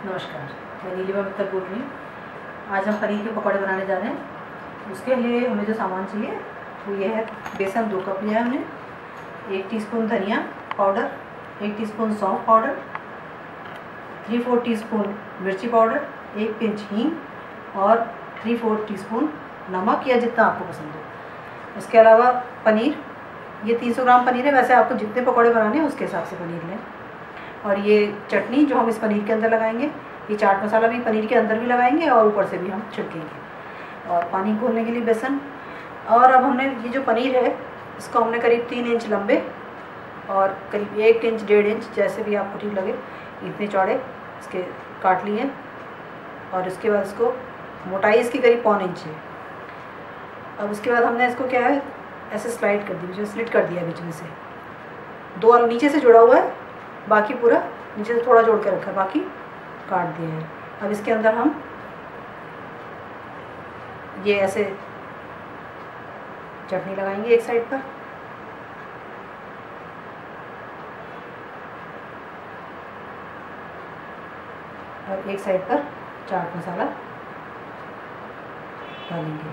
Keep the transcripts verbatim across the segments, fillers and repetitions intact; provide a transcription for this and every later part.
नमस्कार, मैं नीलिमा मित्तल बोल रही हूँ। आज हम पनीर के पकौड़े बनाने जा रहे हैं। उसके लिए हमें जो सामान चाहिए वो ये है। बेसन दो कप लिया है हमने, एक टीस्पून धनिया पाउडर, एक टीस्पून सौंफ पाउडर, थ्री फोर टीस्पून मिर्ची पाउडर, एक पिंच हींग और थ्री फोर टीस्पून नमक या जितना आपको पसंद हो। इसके अलावा पनीर, ये तीन सौ ग्राम पनीर है। वैसे आपको जितने पकौड़े बनाने हैं उसके हिसाब से पनीर लें। और ये चटनी जो हम इस पनीर के अंदर लगाएंगे, ये चाट मसाला भी पनीर के अंदर भी लगाएंगे और ऊपर से भी हम छिड़केंगे। और पानी घोलने के लिए बेसन। और अब हमने ये जो पनीर है इसको हमने करीब तीन इंच लंबे और करीब एक इंच डेढ़ इंच जैसे भी आपको ठीक लगे इतने चौड़े इसके काट लिए। और इसके बाद इसको मोटाई इसकी करीब पौन इंच है। अब उसके बाद हमने इसको क्या है ऐसे स्लाइड कर दी, जो स्लिट कर दिया बीच में से। दो वाला नीचे से जुड़ा हुआ है, बाकी पूरा नीचे से थोड़ा जोड़ के रखा है, बाकी काट दिया है। अब इसके अंदर हम ये ऐसे चटनी लगाएंगे एक साइड पर, और एक साइड पर चाट मसाला डालेंगे।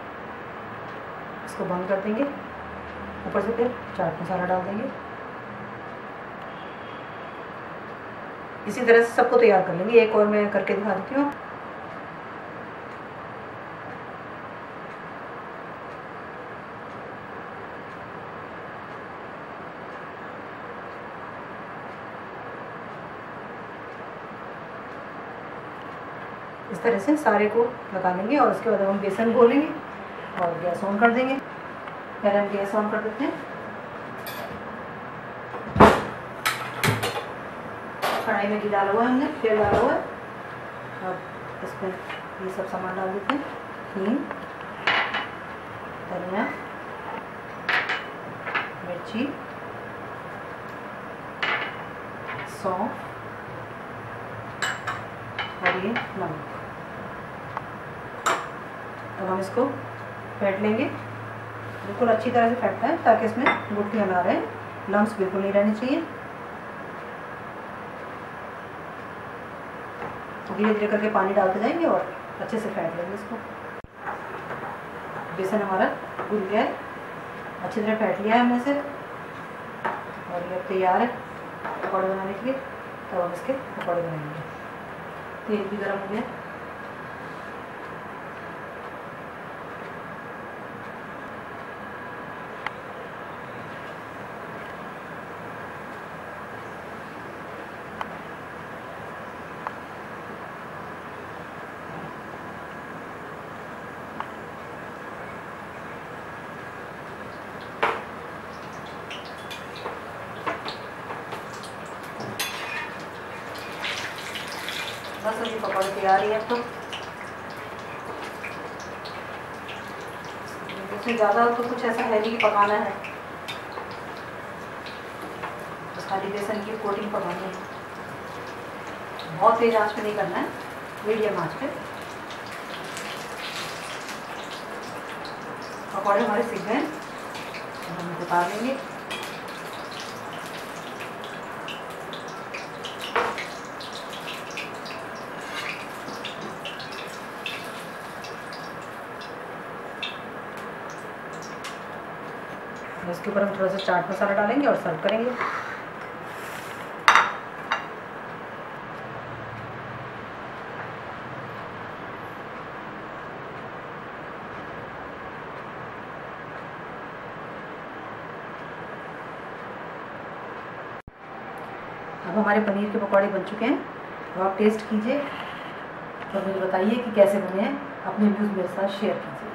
इसको बंद कर देंगे, ऊपर से फिर चाट मसाला डाल देंगे। इसी तरह से सबको तैयार कर लेंगे। एक और मैं करके दिखा देती हूँ। इस तरह से सारे को लगा लेंगे और उसके बाद हम बेसन घोलेंगे और गैस ऑन कर देंगे। पहले हम गैस ऑन कर देते हैं। कढ़ाई में घी डाला हुआ है हमने, तेल डाला हुआ है। अब इसमें ये सब सामान डाल देते हैं। हींग, धनिया, मिर्ची, सौंफ और ये नमक। अब हम इसको फेंट लेंगे। बिल्कुल अच्छी तरह से फेंटना है ताकि इसमें गुठलियाँ ना रहे, लम्स बिल्कुल नहीं रहने चाहिए। धीरे धीरे करके पानी डालते जाएंगे और अच्छे से फेंट लेंगे इसको। बेसन हमारा घुल गया है, अच्छी तरह फेंट लिया है हमने इसे और ये तैयार है पकौड़े बनाने के लिए। तब हम इसके पकौड़े बनाएंगे। तेल भी गर्म हो गया। बस अभी पकौड़े तैयार ही है। तो इसमें ज़्यादा तो कुछ ऐसा है नहीं कि पकाना है, बस खाली बेसन की कोटिंग पकानी है। बहुत तेज आंच पे नहीं करना है, मीडियम आंच पे। पकौड़े हमारे सीख गए, हम उतार लेंगे। इसके ऊपर हम थोड़ा सा चाट मसाला डालेंगे और सर्व करेंगे। अब हमारे पनीर के पकौड़े बन चुके हैं। अब आप टेस्ट कीजिए और मुझे बताइए कि कैसे बने हैं। अपने व्यूज़ मेरे साथ शेयर कीजिए।